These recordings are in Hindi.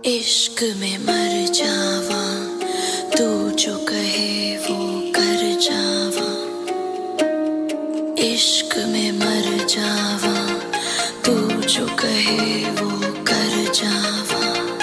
इश्क में मर जावा, तू जो कहे वो कर जावा। इश्क में मर जावा, तू जो कहे वो कर जावा।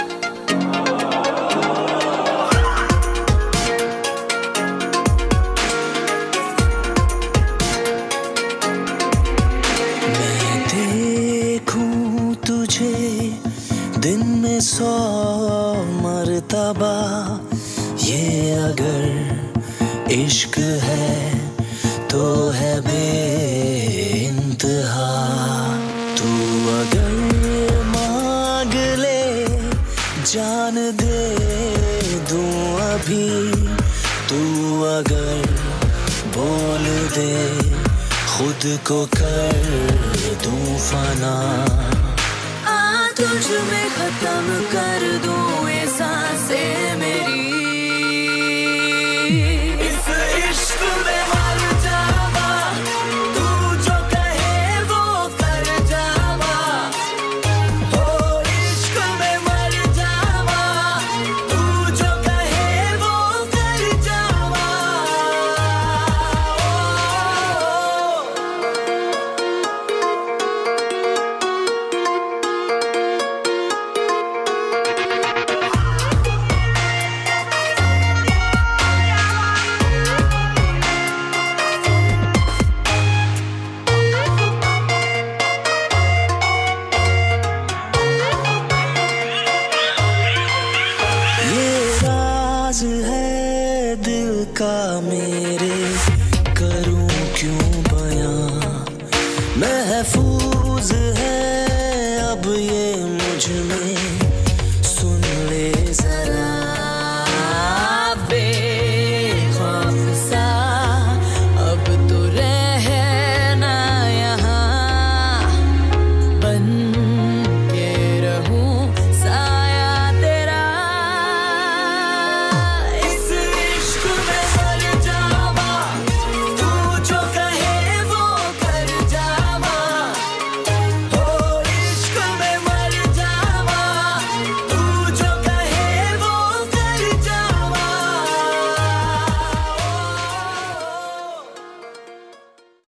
मैं देखूं तुझे दिन में 100 मर्तबा, ये अगर इश्क है तो है बेइंतहा। तू अगर मांग ले जान दे दूं अभी, तू अगर बोल दे खुद को कर दूं फना। तुझ में खत्म कर दूं ये सांसें